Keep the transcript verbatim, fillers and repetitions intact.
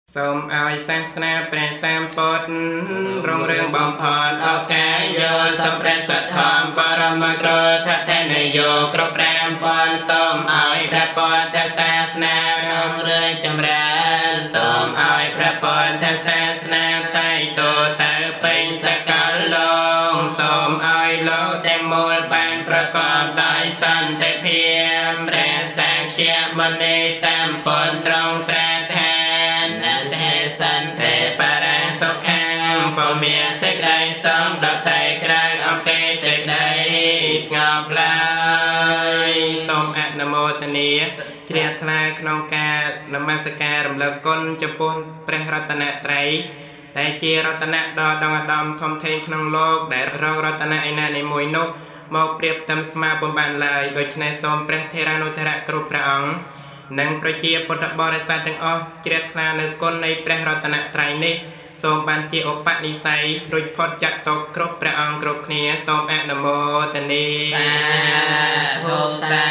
សូមឲ្យសាសនាព្រះសម្ពុទ្ធរុងរឿងបំផុតឱកាសយោសម្ព្រះសទ្ធំបរមគ្រោថតេនយោគ្រប់ប្រាំពាន់សូមឲ្យព្រះពុទ្ធសាសនារុងរឿងចម្រើនសូមឲ្យព្រះពុទ្ធសាសនាផ្សាយតទៅពេញសកលលោកសូមឲ្យលោកទាំងមូលបានប្រកបដោយសន្តិភាពព្រះសាក្យមុនីសម្ពុទ្ធត្រង់ត្រាស់ថាសន្តិបរាសុខាពុំមានសេចក្តីសងដតៃក្រៅអំពីសេចក្តីស្ងប់ឡើយសូមអនុមោទនាជ្រះថ្លាក្នុងការនមស្ការរំលឹកគុណចំពោះព្រះរតនត្រ័យដែលជារតនៈដ៏ដងឧត្តមធំធេងក្នុងលោកដែលរងរតនៈឯណានីមួយនោះមកប្រៀបផ្ទឹមស្មើពុំបានឡើយដូច្នេះសូមព្រះថេរានុថេរៈគ្រប់ព្រះអង្គនិងប្រជាពុទ្ធបរិស័ទទាំងអស់ជ្រះថ្លានៅគុណនៃព្រះរតនត្រ័យនេះសូមបានជាឧបនិស្ស័យរួចផុតចាកទុក្ខគ្រប់ព្រះអង្គគ្រប់គ្នាសូមអនុមោទនាសាធុសា